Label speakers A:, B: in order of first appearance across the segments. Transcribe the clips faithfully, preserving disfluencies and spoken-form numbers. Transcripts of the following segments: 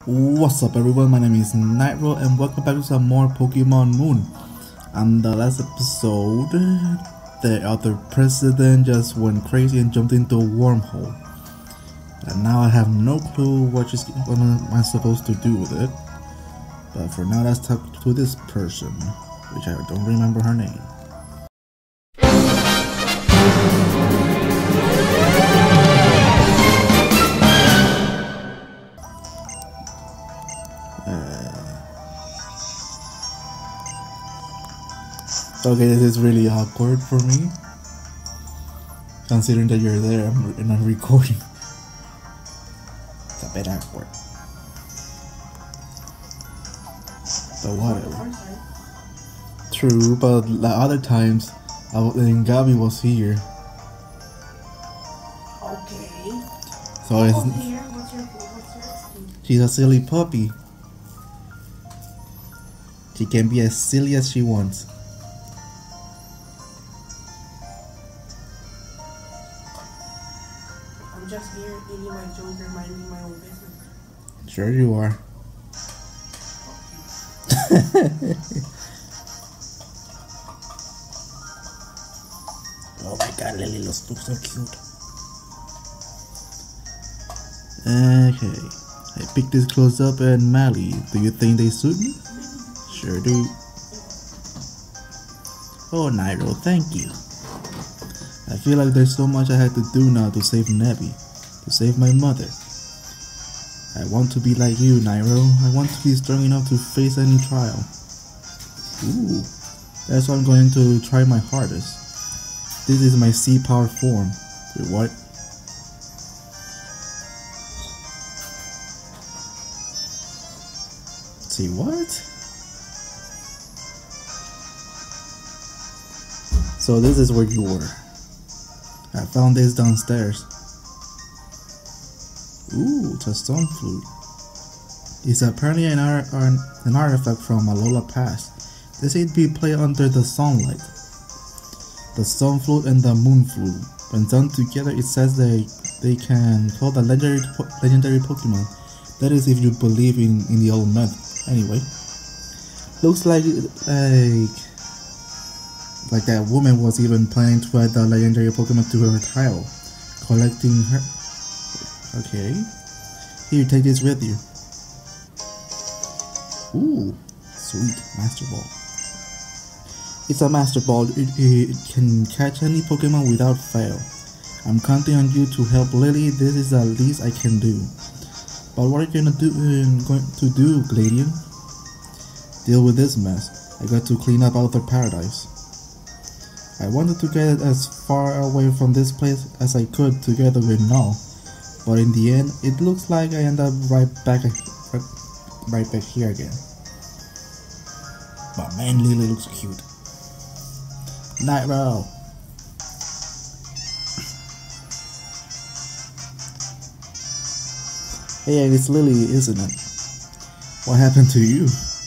A: What's up everyone, my name is Nightrow and welcome back to some more Pokemon Moon. On the last episode, the other president just went crazy and jumped into a wormhole. And now I have no clue what, is, what am I supposed to do with it. But for now, let's talk to this person, which I don't remember her name. Okay, this is really awkward for me, considering that you're there and I'm recording. It's a bit awkward, but whatever. True, but the other times, I was, and Gabby was here.
B: Okay.
A: So it's,
B: oh, here. What's your, what's your excuse?
A: She's a silly puppy. She can be as silly as she wants.
B: I'm just here eating my joker, minding my own business.
A: Sure you are. Oh my god, Lillie looks, looks so cute. Okay, I picked this close up and Mally. Do you think they suit me? Sure do. Oh Nightrow, thank you. I feel like there's so much I had to do now to save Nebby, to save my mother. I want to be like you, Nightrow. I want to be strong enough to face any trial. Ooh, that's why I'm going to try my hardest. This is my sea power form. Wait, what? See what? So this is where you were. I found this downstairs. Ooh, it's a stone flute. It's apparently an, ar an, an artifact from Alola past. They say it be played under the sunlight. The stone flute and the moon flute. When done together, it says they they can call the legendary po legendary Pokemon. That is, if you believe in in the old myth. Anyway, looks like like. Like that woman was even planning to add the legendary Pokemon to her tile, collecting her. Okay, here, take this with you. Ooh, sweet Master Ball. It's a Master Ball. It, it can catch any Pokemon without fail. I'm counting on you to help Lillie. This is the least I can do. But what are you gonna do? Uh, going to do, Gladion? Deal with this mess. I got to clean up Outer Paradise. I wanted to get as far away from this place as I could together with Null, but in the end, it looks like I end up right back, right, right back here again. But man, Lillie looks cute. Nightrow. Hey, it's Lillie, isn't it? What happened to you?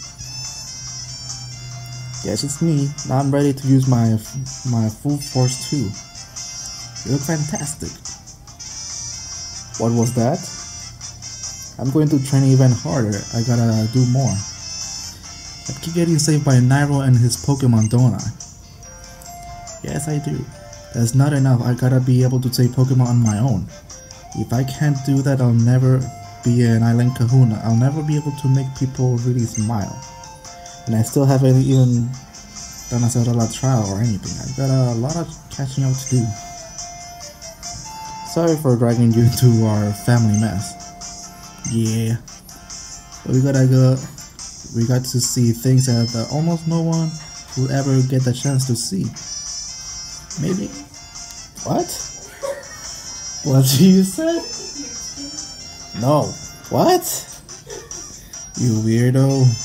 A: Yes, it's me. Now I'm ready to use my my full force too. You look fantastic. What was that? I'm going to train even harder. I gotta do more. I keep getting saved by Nightrow and his Pokemon, don't I? Yes, I do. That's not enough. I gotta be able to save Pokemon on my own. If I can't do that, I'll never be an island kahuna. I'll never be able to make people really smile. And I still haven't even done a Zelda trial or anything. I've got a lot of catching up to do. Sorry for dragging you into our family mess. Yeah. But we gotta go. We got to see things that uh, almost no one will ever get the chance to see. Maybe. What? What you said? No. What? You weirdo.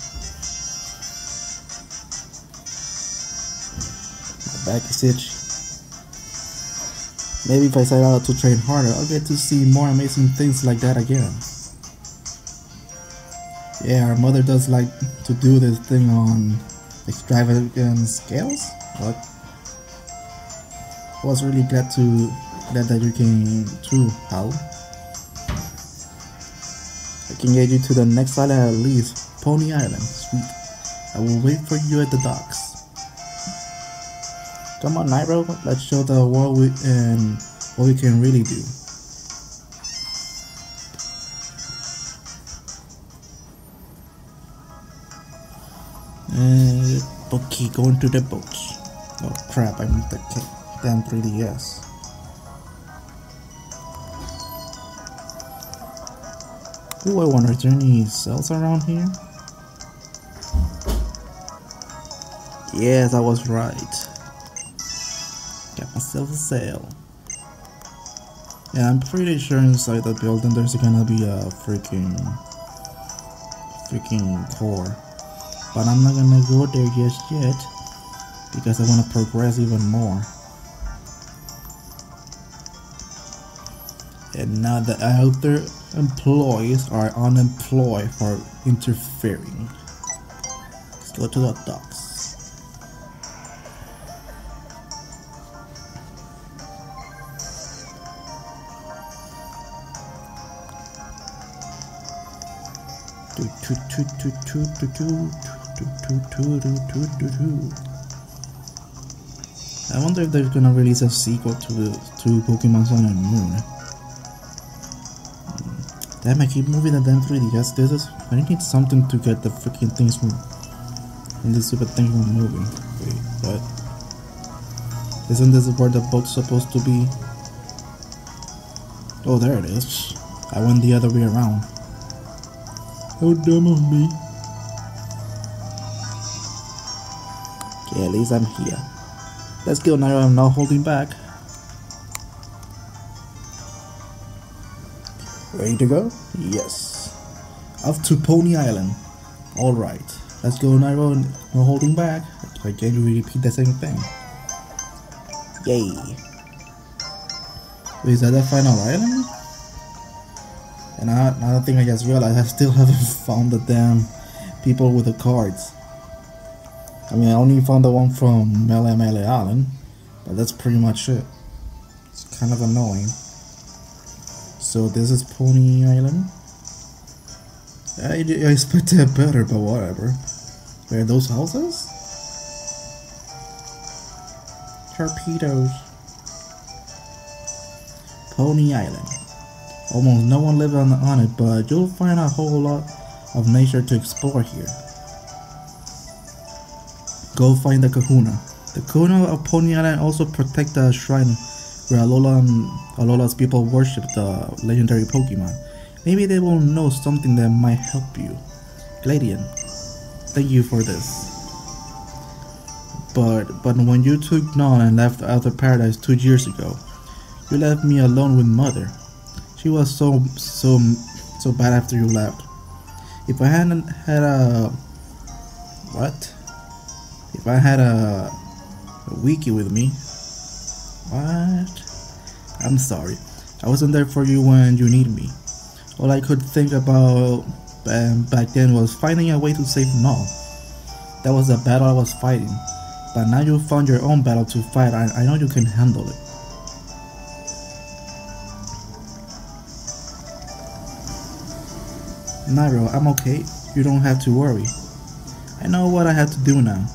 A: Back is itchy. Maybe if I set out to train harder, I'll get to see more amazing things like that again. Yeah, our mother does like to do this thing on extravagant scales. What? I was really glad to glad that you came through, Hal. Can get you to the next island at least. Poni Island. Sweet. I will wait for you at the docks. Come on, Nightrow. Let's show the world we, and what we can really do. And okay, going to the boats. Oh crap! I need the damn three D S. Ooh, I wonder, is there any cells around here? Yes, I was right. Got myself a sail. Yeah, I'm pretty sure inside the building there's gonna be a freaking freaking core. But I'm not gonna go there just yet because I wanna progress even more. And now the other employees are unemployed for interfering. Let's go to the docks. I wonder if they're gonna release a sequel to the to Pokemon Sun and Moon. Damn, I keep moving the damn three D S. This is I need something to get the freaking things from and this stupid thing from moving. Wait, what? Isn't this where the boat's supposed to be? Oh, there it is. I went the other way around. How dumb of me. Okay, at least I'm here. Let's go now, I'm not holding back. Ready to go? Yes. Off to Poni Island. Alright. Let's go Nairo, no holding back. I can't repeat the same thing. Yay. Wait, is that the final island? And I, another thing I just realized, I still haven't found the damn people with the cards. I mean, I only found the one from Mele Mele Island, but that's pretty much it. It's kind of annoying. So this is Poni Island. I, I expected better, but whatever. Where are those houses? Torpedoes. Poni Island. Almost no one lives on, on it, but you'll find a whole lot of nature to explore here. Go find the Kahuna. The Kahuna of Poni Island also protect the shrine where Alola and Alola's people worship the legendary Pokemon. Maybe they will know something that might help you. Gladion, thank you for this. But but when you took Non and left Outer Paradise two years ago, you left me alone with Mother. She was so so so bad after you left. If I hadn't had a what? If I had a, a wiki with me, what? I'm sorry. I wasn't there for you when you needed me. All I could think about um, back then was finding a way to save Null. That was the battle I was fighting. But now you found your own battle to fight. I, I know you can handle it. Nairo, I'm okay. You don't have to worry. I know what I have to do now.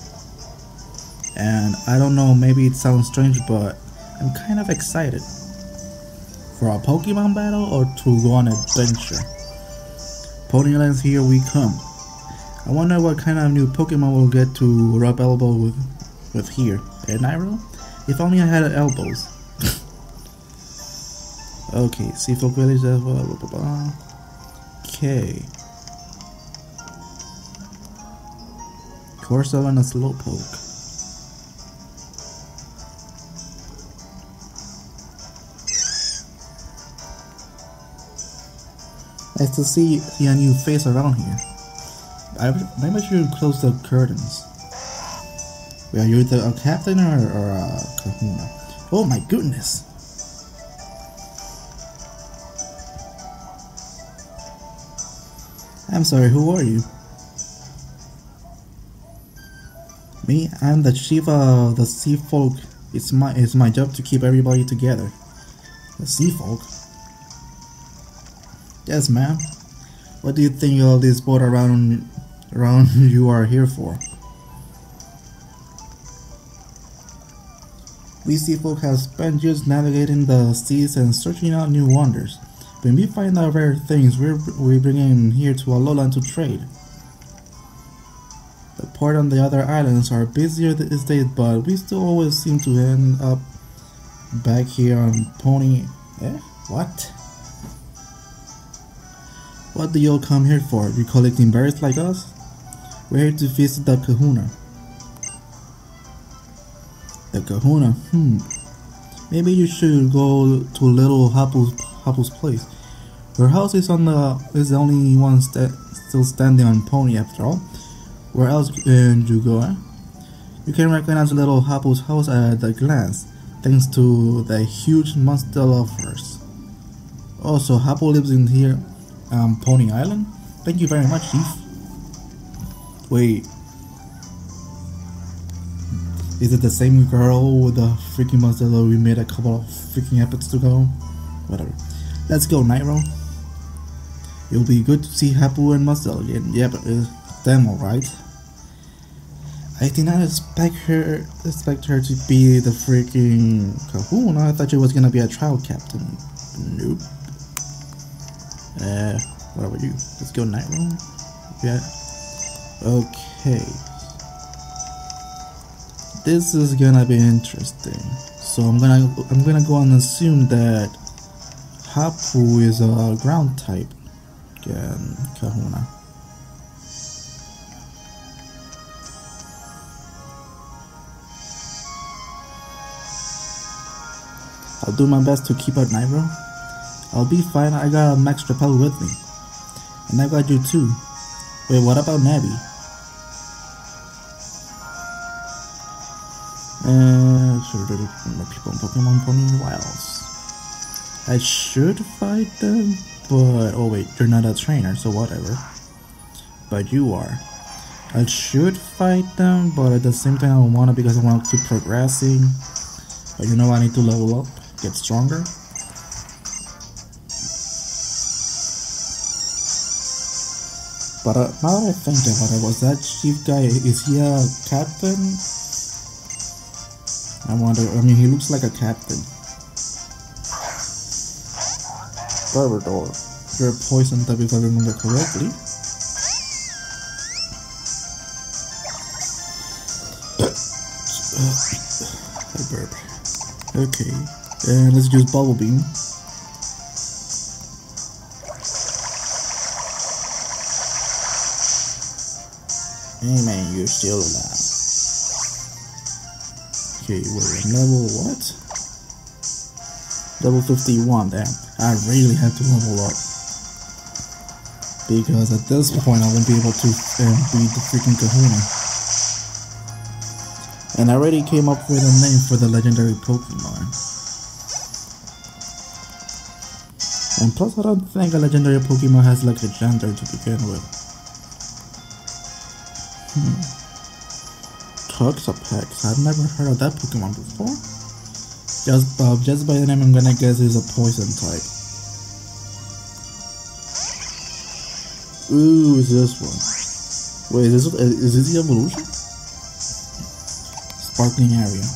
A: And I don't know, maybe it sounds strange, but I'm kind of excited. For a Pokemon battle or to go on an adventure? Poni Island's here we come. I wonder what kind of new Pokemon we'll get to rub elbow with, with here. Eh, Nairo? If only I had elbows. Okay, Seafolk Village, blah, blah, blah, blah. Okay. Corso and a Slowpoke. Nice to see, see a new face around here. I, maybe I should close the curtains. Wait, are you the, a captain or, or a Kahuna? Oh my goodness! I'm sorry, who are you? Me? I'm the chief of the sea folk. It's my it's my job to keep everybody together. The sea folk? Yes, ma'am. What do you think all this boat around around you are here for? We sea folk have spent years navigating the seas and searching out new wonders. When we find out rare things, we're, we bring them here to Alolan to trade. The port on the other islands are busier these days, but we still always seem to end up back here on Poni. Eh? What? What do you all come here for? You collecting berries like us? We're here to visit the Kahuna. The Kahuna, hmm. Maybe you should go to little Hapu's, Hapu's place. Her house is on the is the only one sta still standing on Poni after all. Where else can you go, eh? You can recognize little Hapu's house at a glance, thanks to the huge monster of hers. Also, Hapu lives in here, um, Poni Island. Thank you very much, Chief. Wait. Is it the same girl with the freaking monster that we made a couple of freaking episodes ago? Whatever. Let's go, Nightrow. It'll be good to see Hapu and Muscle again. Yep, it's them alright. I did not expect her expect her to be the freaking Kahuna. I thought she was gonna be a trial captain. Nope. Uh, what about you? Let's go, Nightrow. Yeah. Okay. This is gonna be interesting. So I'm gonna I'm gonna go and assume that Hapu is a ground type again, Kahuna. I'll do my best to keep up, Nightrow. I'll be fine. I got a max repel with me, and I got you too. Wait, what about Navi? Uh, sure, there are more people in Pokemon Poni Wilds. I should fight them, but oh wait, you're not a trainer, so whatever. But you are. I should fight them, but at the same time I don't want to because I want to keep progressing. But you know I need to level up, get stronger. But uh, now that I think about it, was that chief guy, is he a captain? I wonder, I mean, he looks like a captain. Barbador, you're a poison type if I remember correctly. I burp. Okay, and let's use Bubble Beam. Hey man, you're still alive. Okay, we're level what? Level fifty-one, damn. I really have to level up. Because at this point I won't be able to um, beat the freaking Kahuna. And I already came up with a name for the legendary Pokemon. And plus I don't think a legendary Pokemon has like a gender to begin with. Hmm. Toxapex. I've never heard of that Pokemon before. Just, uh, just by the name, I'm gonna guess it's a poison type. Ooh, is this one? Wait, is this is this the evolution? Sparkling area.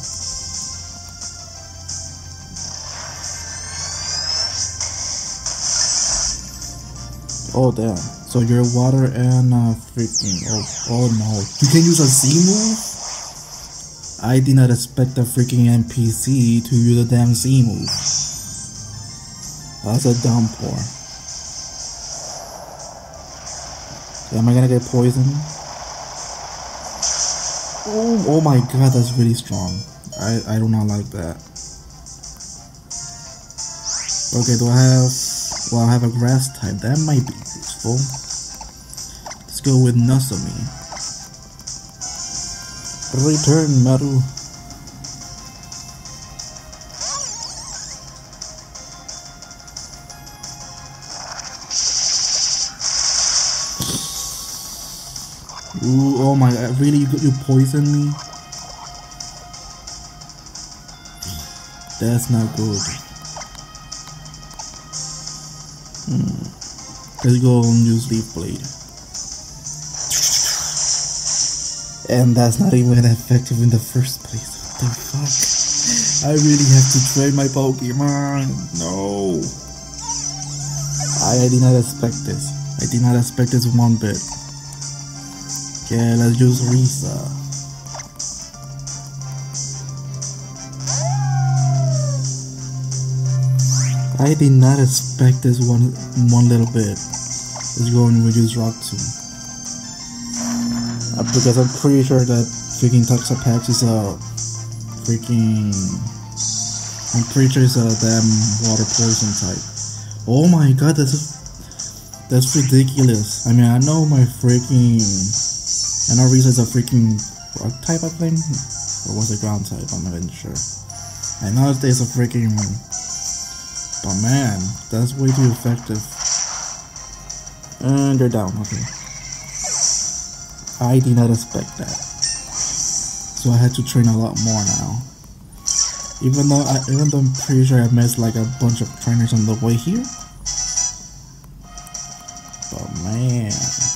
A: Oh damn! So you're water and uh, freaking oh oh no! You can use a Z move. I did not expect a freaking N P C to use a damn Z move. That's a downpour. Am I gonna get poisoned? Oh, oh my god, that's really strong. I, I do not like that. Okay, do I have... Well, I have a grass type. That might be useful. Let's go with Nozomi. Return, Maru. Ooh, oh my god, really? You, you poisoned me? That's not good. Hmm. Let's go and use Leaf Blade. And that's not even effective in the first place. What the fuck? I really have to train my Pokemon. No. I, I did not expect this. I did not expect this one bit. Okay, let's use Risa. I did not expect this one one little bit. Let's go and use Rock Tomb. Uh, because I'm pretty sure that freaking Toxapex is a freaking... I'm pretty sure it's a damn water poison type. Oh my god, that's that's ridiculous. I mean, I know my freaking... I know Risa is a freaking rock type, I think? Or was it ground type? I'm not even sure. I know there's a freaking... But man, that's way too effective. And they're down, okay. I did not expect that. So I had to train a lot more now. Even though I, even though I'm pretty sure I missed like a bunch of trainers on the way here. But man.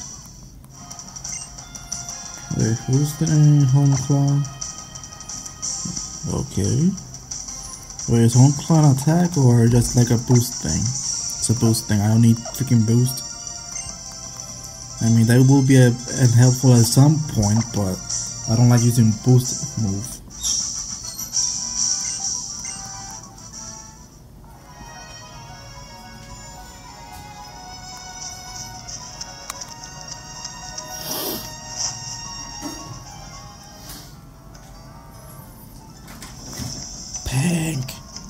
A: Wait, who's the home clone? Okay. Wait, is home clone attack or just like a boost thing? It's a boost thing. I don't need freaking boost. I mean, that will be a, a helpful at some point, but I don't like using boost move. Pink.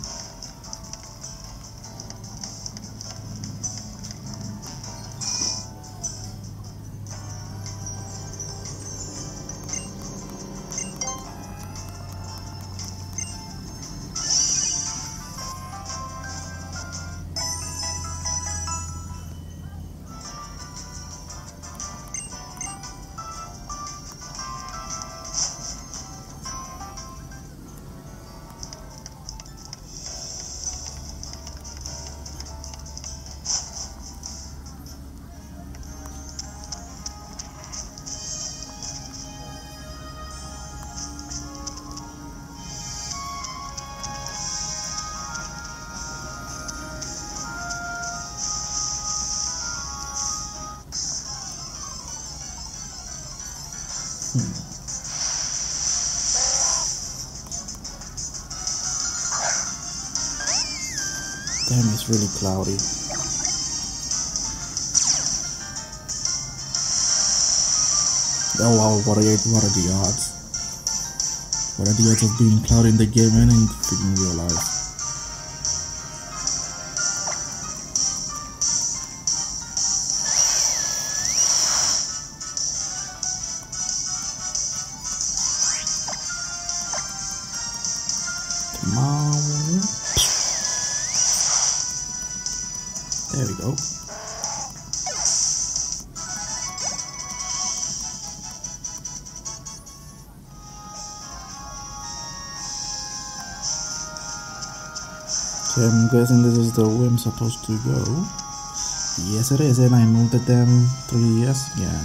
A: Damn, it's really cloudy. Oh wow, what are, what are the odds? What are the odds of being cloudy in the game and in freaking real life? Come on. There we go. Okay, I'm guessing this is the way I'm supposed to go. Yes it is, and I moved the damn three D S again.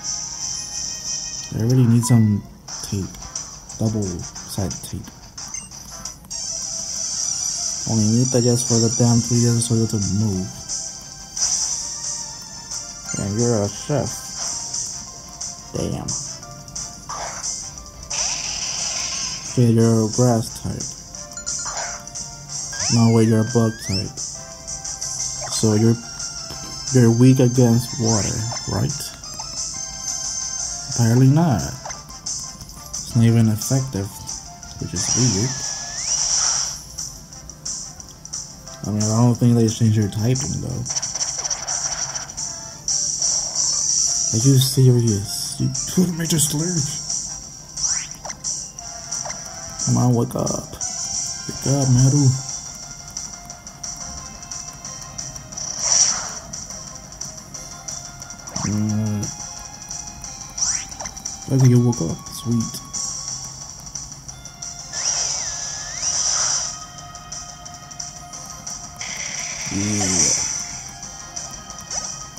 A: I really need some tape. Double side tape. Only need that just for the damn three D S so you to move. And you're a chef. Damn. Okay, you're a grass type. No wait, you're a bug type. So you're you're weak against water, right? Apparently not. It's not even effective, which is weird. I mean, I don't think they changed your typing though. Are you serious? You put me to sleep. Come on, wake up. Wake up, Maru. Mm. Okay, you woke up. Sweet. Yeah.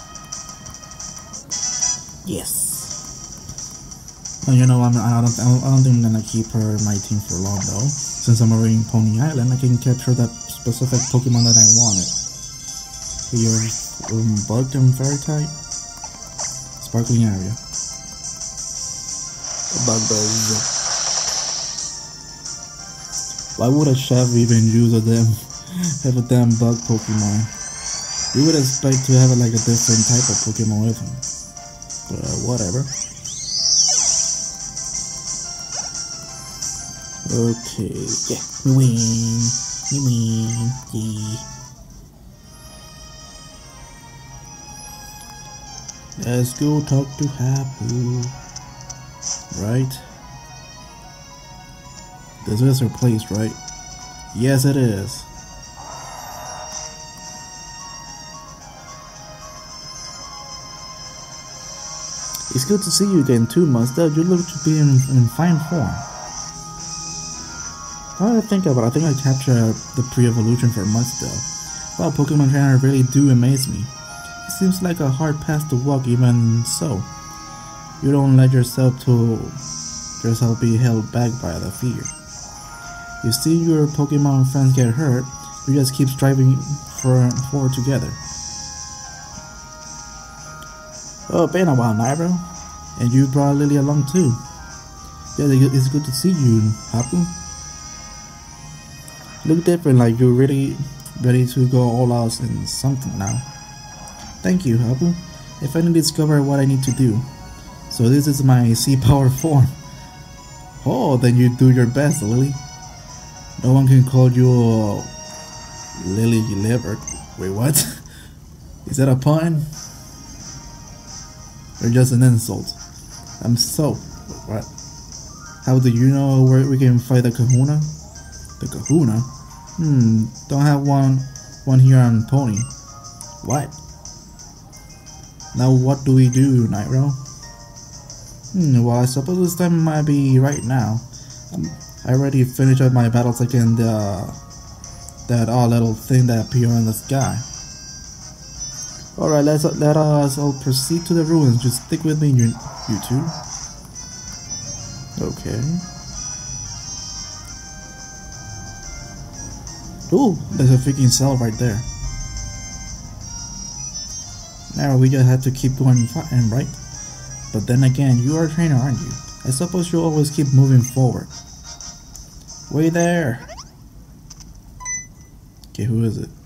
A: Yes. And you know, I'm, I don't, I don't think I'm gonna keep her in my team for long though. Since I'm already in Poni Island, I can capture that specific Pokemon that I wanted. Here, um, Bug and Fairy type, Sparkling Area. Bug Buzz. Why would a chef even use a damn have a damn bug Pokemon? You would expect to have like a different type of Pokemon with him. But uh, whatever. Okay, yeah, we win, we win, yeah. Let's go talk to Hapu. Right? This is her place, right? Yes, it is. It's good to see you again too, Master. You look to be in, in fine form. Now that I think about it, I think I captured the pre-evolution for Master. Wow, Pokemon trainer really do amaze me. It seems like a hard path to walk, even so. You don't let yourself to yourself be held back by the fear. You see your Pokemon friends get hurt, you just keep striving for forward together. Oh, been a while, Nightrow. And you brought Lillie along too. Yeah, it's good to see you, Hapu. Look different, like you're really ready to go all out in something now. Thank you, Hapu. I finally discovered what I need to do. So this is my sea power form. Oh, then you do your best, Lillie. No one can call you uh, Lillie Liver. Wait, what? Is that a pun? Or just an insult? I'm so... What? How do you know where we can fight the Kahuna? The Kahuna? Hmm, don't have one one here on Poni. What? Now what do we do, Nightrow? Hmm, well I suppose this time might be right now. Um, I already finished up my battles against the, that odd little thing that appeared in the sky. Alright, let's let us all proceed to the ruins. Just stick with me, you, you two. Okay. Ooh, there's a freaking cell right there. Now we just have to keep going fighting, right? But then again, you are a trainer, aren't you? I suppose you'll always keep moving forward. Way there! Okay, who is it?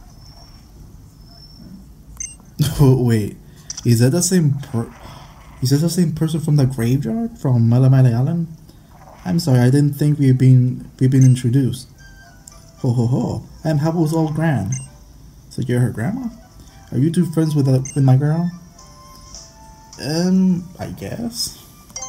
A: Oh, wait. Is that the same per- Is that the same person from the graveyard? From Melamele Island? I'm sorry, I didn't think we've been we've been introduced. Ho ho ho, I'm Hapu's old gran. So you're her grandma? Are you two friends with, uh, with my girl? Um, I guess.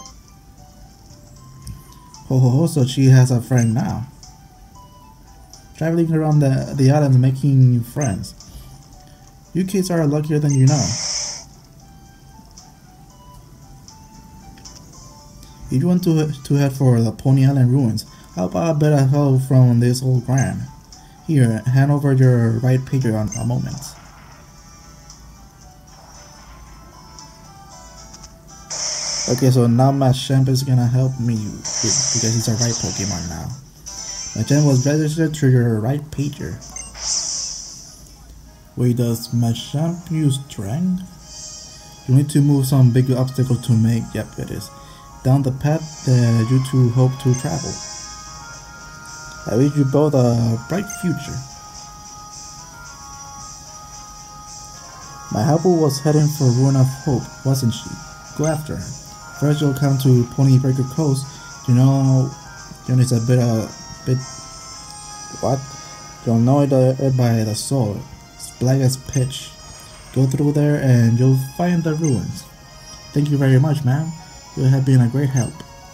A: Ho ho ho, so she has a friend now. Traveling around the, the island making friends. You kids are luckier than you know. If you want to, to head for the Poni Island ruins, how about a bit of help from this old gran? Here, hand over your right pager on a moment. Okay, so now Machamp is gonna help me with, because he's a right Pokemon now. Machamp was registered to your right pager. Wait, does Machamp use strength? You need to move some big obstacle to make, yep it is, down the path that you two hope to travel. I wish you both a bright future. My Hapu was heading for Ruin of Hope, wasn't she? Go after her. First you'll come to Pony Breaker Coast. You know, you know it's a bit, a bit, what? You'll know it, uh, it by the soul. It's black as pitch. Go through there and you'll find the ruins. Thank you very much, ma'am. You have been a great help.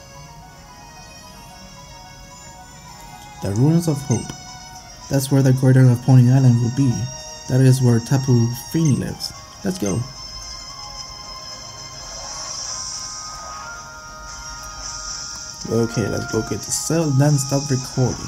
A: The Ruins of Hope. That's where the Guardian of Poni Island will be. That is where Tapu Fini lives. Let's go. Okay, let's go get the cell, then stop recording.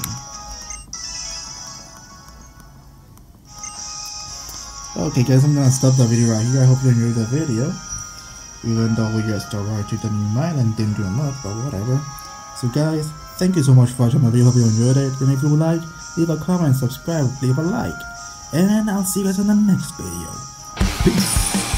A: Okay guys, I'm gonna stop the video right here. I hope you enjoyed the video. even though we just arrived to the new island, didn't do much, but whatever. So guys, thank you so much for watching my video, hope you enjoyed it, and if you would like, leave a comment, subscribe, leave a like, and I'll see you guys in the next video. Peace!